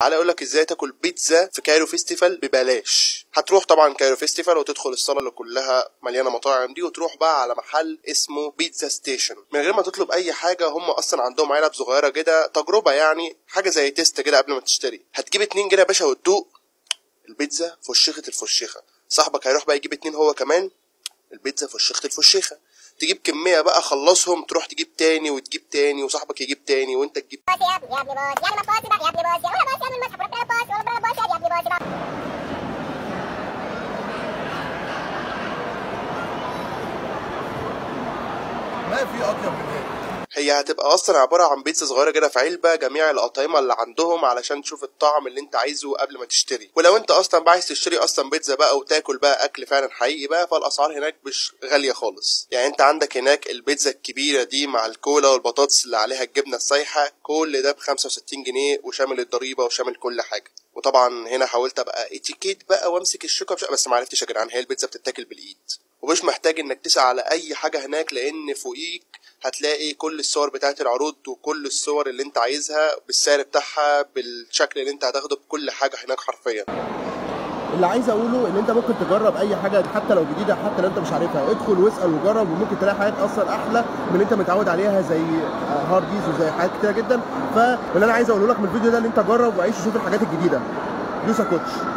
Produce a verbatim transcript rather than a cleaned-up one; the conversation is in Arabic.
تعالى اقول لك ازاي تاكل بيتزا في كايرو فيستيفال ببلاش. هتروح طبعا كايرو فيستيفال وتدخل الصاله اللي كلها مليانه مطاعم دي، وتروح بقى على محل اسمه بيتزا ستيشن. من غير ما تطلب اي حاجه، هم اصلا عندهم علب صغيره كده تجربه، يعني حاجه زي تيست كده قبل ما تشتري. هتجيب اتنين كده يا باشا وتدوق البيتزا فشخه الفشيخه. صاحبك هيروح بقى يجيب اتنين هو كمان، البيتزا فشخه الفشيخه. تجيب كميه بقى، خلصهم تروح تجيب تاني وتجيب تاني، وصاحبك يجيب تاني وانت تجيب. ما في اطيب من هيك. هي هتبقى اصلا عباره عن بيتزا صغيره كده في علبه، جميع الاطعمه اللي عندهم علشان تشوف الطعم اللي انت عايزه قبل ما تشتري. ولو انت اصلا بقى عايز تشتري اصلا بيتزا بقى وتاكل بقى اكل فعلا حقيقي بقى، فالاسعار هناك مش غاليه خالص. يعني انت عندك هناك البيتزا الكبيره دي مع الكولا والبطاطس اللي عليها الجبنه السايحه، كل ده ب خمسة وستين جنيه وشامل الضريبه وشامل كل حاجه. وطبعا هنا حاولت ابقى اتيكيت بقى وامسك الشوكه بس ما عرفتش يا جدعان، هي البيتزا بتتاكل بالايد ومش محتاج انك تسعى على اي حاجه هناك، لان فوقيك هتلاقي كل الصور بتاعت العروض وكل الصور اللي انت عايزها بالسعر بتاعها بالشكل اللي انت هتاخده بكل حاجه هناك حرفيا. اللي عايز اقوله ان انت ممكن تجرب اي حاجه حتى لو جديده، حتى لو انت مش عارفها، ادخل واسال وجرب، وممكن تلاقي حاجات اصلا احلى من اللي انت متعود عليها زي هارديز وزي حاجات كتيره جدا. فاللي انا عايز اقوله لك من الفيديو ده ان انت جرب وعيش وشوف الحاجات الجديده. دوسا كوتش.